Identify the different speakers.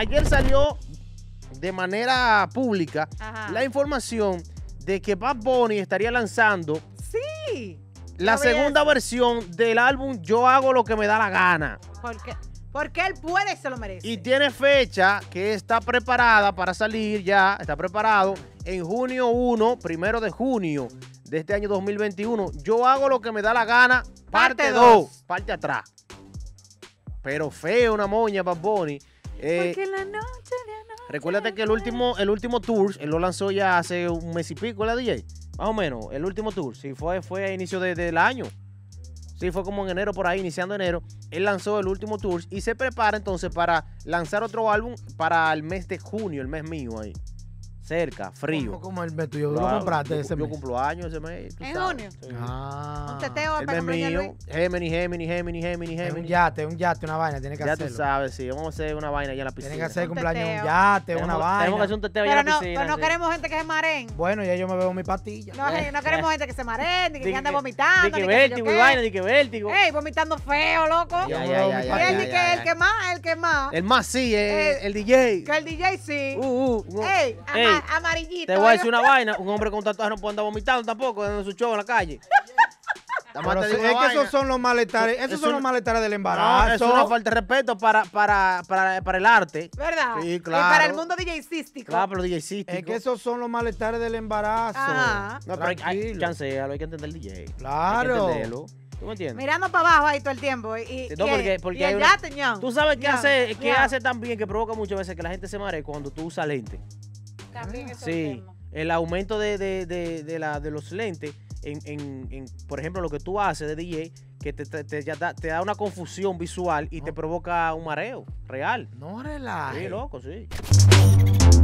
Speaker 1: ayer salió de manera pública la información de que Bad Bunny estaría lanzando la segunda versión del álbum Yo Hago Lo Que Me Da La Gana.
Speaker 2: Porque él puede y se lo merece.
Speaker 1: Y tiene fecha que está preparada para salir ya, está preparado en junio 1, 1 de junio de este año 2021. Yo Hago Lo Que Me Da La Gana, parte 2, parte atrás. Pero feo una moña, Bad Bunny.
Speaker 2: Porque la noche de anoche.
Speaker 1: Recuérdate que el último tour, él lo lanzó ya hace un mes y pico, la DJ. Más o menos, el último tour. Sí, fue a inicio del año. Sí, fue como en enero, por ahí, iniciando enero. Él lanzó el último tour y se prepara entonces para lanzar otro álbum para el mes de junio, el mes mío ahí. Cerca, frío.
Speaker 3: ¿Cómo el mes tuyo? ¿Tú lo compraste ese mes?
Speaker 1: Yo cumplo años ese mes.
Speaker 2: ¿En junio?
Speaker 1: Sí.
Speaker 2: Un teteo
Speaker 1: El
Speaker 2: para
Speaker 1: mes mío. Géminis.
Speaker 3: Un yate, una vaina, tiene que hacerlo.
Speaker 1: Ya tú sabes, sí. Vamos a hacer una vaina allá en la piscina.
Speaker 3: Tiene que hacer cumpleaños un yate, una vaina.
Speaker 1: Tenemos que hacer un teteo allá en la piscina.
Speaker 2: Pero no queremos gente que se mareen.
Speaker 3: Bueno, ya yo me bebo mi pastilla.
Speaker 2: No queremos gente que se mareen, ni que ande vomitando.
Speaker 1: Di que vértigo y vaina, di que vértigo.
Speaker 2: Ey, vomitando feo, loco. Y él el que más.
Speaker 1: El más sí, el DJ.
Speaker 2: Que el DJ sí.
Speaker 1: Ey,
Speaker 2: amarillito.
Speaker 1: Te voy a decir una vaina. Un hombre con tatuaje no puede andar vomitando tampoco en su show en la calle.
Speaker 3: Pero es que esos son los malestares. Esos son los malestares del embarazo.
Speaker 1: No, eso es una falta de respeto para el arte.
Speaker 2: ¿Verdad?
Speaker 1: Sí, claro.
Speaker 2: Y para el mundo DJcístico.
Speaker 1: Claro, pero DJcístico.
Speaker 3: Es que esos son los malestares del embarazo.
Speaker 1: No, pero hay chancealo, hay que entender el DJ.
Speaker 3: Claro.
Speaker 1: Hay que entenderlo. ¿Tú me entiendes?
Speaker 2: Mirando para abajo ahí todo el tiempo.
Speaker 1: Porque hay tú sabes qué hace también que provoca muchas veces que la gente se maree cuando tú usas lentes.
Speaker 2: También eso
Speaker 1: sí, el aumento de los lentes, por ejemplo, lo que tú haces de DJ, que te da una confusión visual y te provoca un mareo real.
Speaker 3: No relajes.
Speaker 1: Sí, loco, sí.